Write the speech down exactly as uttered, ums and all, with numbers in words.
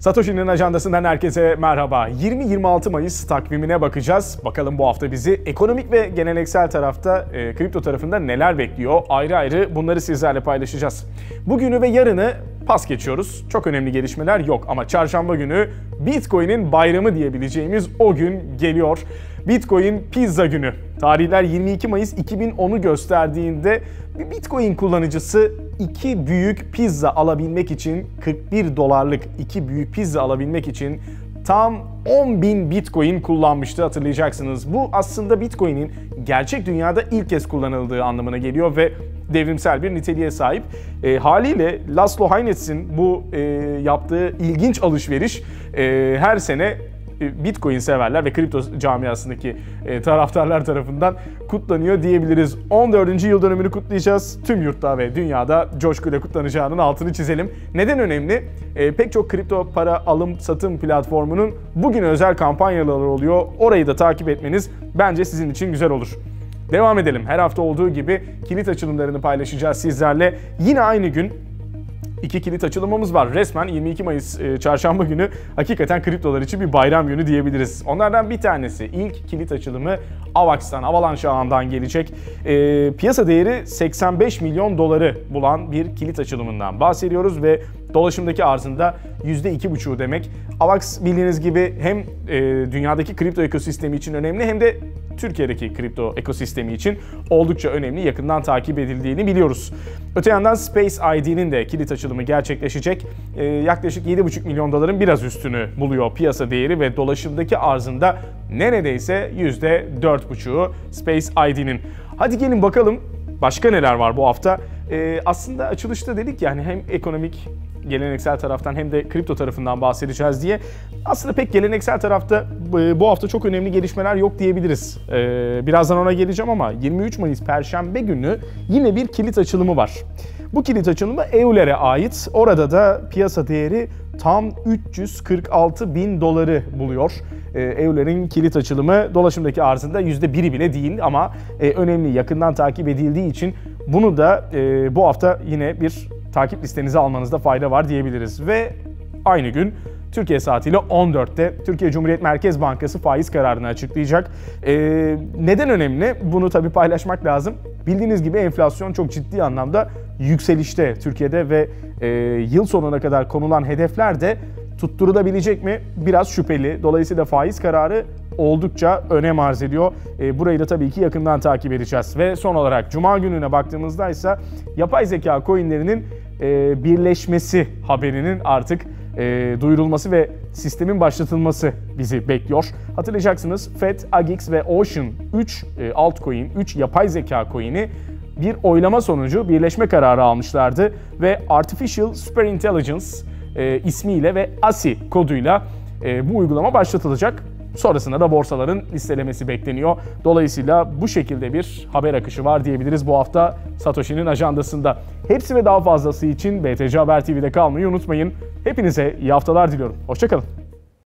Satoshi'nin ajandasından herkese merhaba. yirmi yirmi altı Mayıs takvimine bakacağız. Bakalım bu hafta bizi ekonomik ve geleneksel tarafta, e, kripto tarafında neler bekliyor? Ayrı ayrı bunları sizlerle paylaşacağız. Bugünü ve yarını pas geçiyoruz. Çok önemli gelişmeler yok ama çarşamba günü Bitcoin'in bayramı diyebileceğimiz o gün geliyor. Bitcoin pizza günü. Tarihler yirmi iki Mayıs iki bin onu gösterdiğinde bir Bitcoin kullanıcısı iki büyük pizza alabilmek için kırk bir dolarlık iki büyük pizza alabilmek için tam on bin Bitcoin kullanmıştı, hatırlayacaksınız. Bu aslında Bitcoin'in gerçek dünyada ilk kez kullanıldığı anlamına geliyor ve devrimsel bir niteliğe sahip. E, haliyle Laszlo Haynetz'in bu e, yaptığı ilginç alışveriş e, her sene Bitcoin severler ve kripto camiasındaki e, taraftarlar tarafından kutlanıyor diyebiliriz. on dördüncü yıl dönümünü kutlayacağız. Tüm yurtta ve dünyada coşkuyla kutlanacağının altını çizelim. Neden önemli? E, pek çok kripto para alım satım platformunun bugün özel kampanyaları oluyor. Orayı da takip etmeniz bence sizin için güzel olur. Devam edelim. Her hafta olduğu gibi kilit açılımlarını paylaşacağız sizlerle. Yine aynı gün İki kilit açılımımız var. Resmen yirmi iki Mayıs e, çarşamba günü hakikaten kriptolar için bir bayram günü diyebiliriz. Onlardan bir tanesi, ilk kilit açılımı Avax'tan, Avalanche ağından gelecek. E, piyasa değeri seksen beş milyon doları bulan bir kilit açılımından bahsediyoruz ve dolaşımdaki arzında yüzde iki buçuğu demek. Avax bildiğiniz gibi hem e, dünyadaki kripto ekosistemi için önemli hem de Türkiye'deki kripto ekosistemi için oldukça önemli, yakından takip edildiğini biliyoruz. Öte yandan Space I D'nin de kilit açılımı gerçekleşecek. Ee, yaklaşık yedi buçuk milyon doların biraz üstünü buluyor piyasa değeri ve dolaşımdaki arzında neredeyse yüzde dört buçuğu Space I D'nin. Hadi gelin bakalım başka neler var bu hafta. Ee, aslında açılışta dedik yani hem ekonomik, geleneksel taraftan hem de kripto tarafından bahsedeceğiz diye. Aslında pek geleneksel tarafta bu hafta çok önemli gelişmeler yok diyebiliriz. Ee, birazdan ona geleceğim ama yirmi üç Mayıs Perşembe günü yine bir kilit açılımı var. Bu kilit açılımı Euler'e ait. Orada da piyasa değeri tam üç yüz kırk altı bin doları buluyor. Ee, Euler'in kilit açılımı dolaşımdaki arzında yüzde biri bile değil ama e, önemli, yakından takip edildiği için bunu da e, bu hafta yine bir takip listenize almanızda fayda var diyebiliriz. Ve aynı gün Türkiye saatiyle on dörtte Türkiye Cumhuriyet Merkez Bankası faiz kararını açıklayacak. Ee, neden önemli? Bunu tabii paylaşmak lazım. Bildiğiniz gibi enflasyon çok ciddi anlamda yükselişte Türkiye'de ve e, yıl sonuna kadar konulan hedefler de tutturulabilecek mi? Biraz şüpheli. Dolayısıyla faiz kararı oldukça önem arz ediyor. E, burayı da tabii ki yakından takip edeceğiz. Ve son olarak Cuma gününe baktığımızda ise yapay zeka coinlerinin e, birleşmesi haberinin artık e, duyurulması ve sistemin başlatılması bizi bekliyor. Hatırlayacaksınız F E D, A G X ve Ocean üç e, altcoin, üç yapay zeka coin'i bir oylama sonucu birleşme kararı almışlardı ve Artificial Super Intelligence e, ismiyle ve A S I koduyla e, bu uygulama başlatılacak. Sonrasında da borsaların listelemesi bekleniyor. Dolayısıyla bu şekilde bir haber akışı var diyebiliriz bu hafta Satoshi'nin ajandasında. Hepsi ve daha fazlası için B T C Haber T V'de kalmayı unutmayın. Hepinize iyi haftalar diliyorum. Hoşça kalın.